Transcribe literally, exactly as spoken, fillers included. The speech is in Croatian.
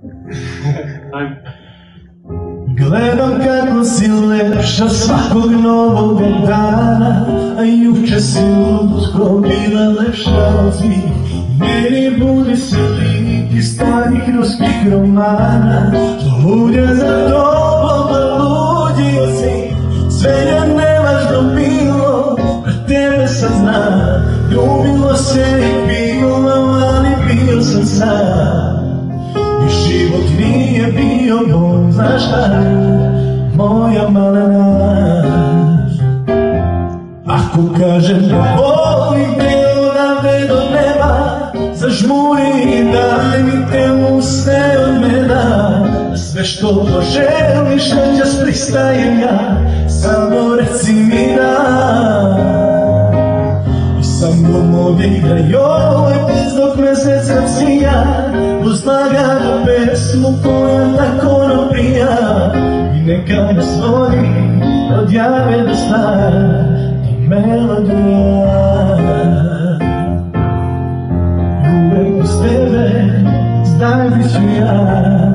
Gledam kako si lepša svakog novog dana, a juče si lutko bila lepša od svih. Meni budi se lik iz starih ruskih romana, luđe za tobom, luđio si. Sve je nevažno bilo, pred tebe sam zna, ljubilo se i bilo, ali bio sam sam. I život nije bio bol, znaš šta, moja malena. Ako kažem da volim te odavde do neba, zažmuri i daj mi te usne od meda. Sve što poželiš noćas pristajem ja, samo reci mi da. I sa mnom ovdje igraj ovaj ples dok mesec sija, uz laganu pesmu koja tako nam prija. I neka nas vodi od jave do sna i melodija. I uvek uz tebe zdaj bit ću ja.